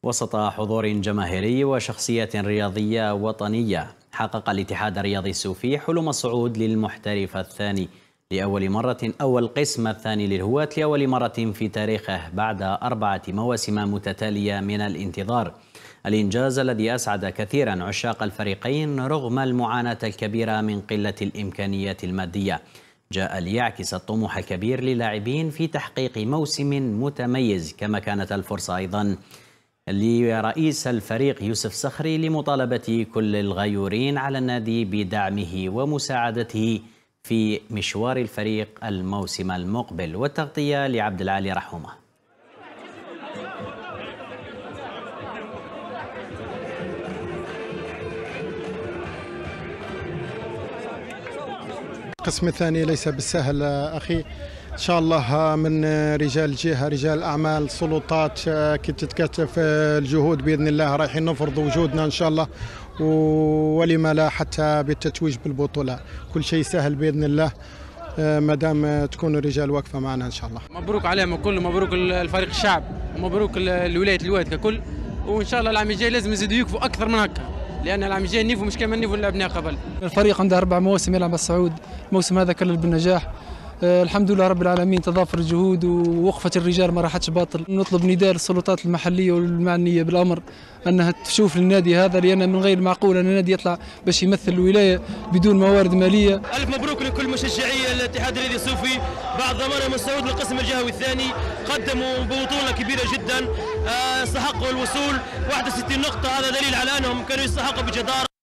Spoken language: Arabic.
وسط حضور جماهيري وشخصيات رياضية وطنية، حقق الاتحاد الرياضي السوفي حلم الصعود للمحترف الثاني لأول مرة، أو القسم الثاني للهواة لأول مرة في تاريخه بعد 4 مواسم متتالية من الانتظار. الإنجاز الذي أسعد كثيرا عشاق الفريقين رغم المعاناة الكبيرة من قلة الإمكانيات المادية، جاء ليعكس الطموح الكبير للاعبين في تحقيق موسم متميز، كما كانت الفرصة أيضا لرئيس الفريق يوسف صخري لمطالبة كل الغيورين على النادي بدعمه ومساعدته في مشوار الفريق الموسم المقبل. والتغطية لعبد العالي رحومة. القسم الثاني ليس بالسهل أخي، إن شاء الله من رجال الجهة، رجال أعمال، سلطات كي تتكاتف الجهود بإذن الله رايحين نفرض وجودنا إن شاء الله، ولما لا حتى بالتتويج بالبطولة. كل شيء سهل بإذن الله ما دام تكون الرجال واقفة معنا إن شاء الله. مبروك عليهم الكل، مبروك الفريق الشعب، ومبروك الولاية الواد ككل، وإن شاء الله العام الجاي لازم يزيدوا يكفوا أكثر من هكا، لأن العام الجاي نيفوا مش كما نيفوا اللي لعبناه قبل. الفريق عنده 4 مواسم يلعب على الصعود، الموسم هذا كلل بالنجاح. الحمد لله رب العالمين، تضافر الجهود ووقفة الرجال ما راحتش باطل. نطلب نداء للسلطات المحلية والمعنية بالأمر أنها تشوف للنادي هذا، لأن من غير معقول أن النادي يطلع باش يمثل الولاية بدون موارد مالية. ألف مبروك لكل مشجعي الاتحاد الرياضي السوفي بعد ضمانهم الصعود للقسم الجهوي الثاني، قدموا بطولة كبيرة جدا، استحقوا الوصول 61 نقطة، هذا دليل على أنهم كانوا يستحقوا بجدارة.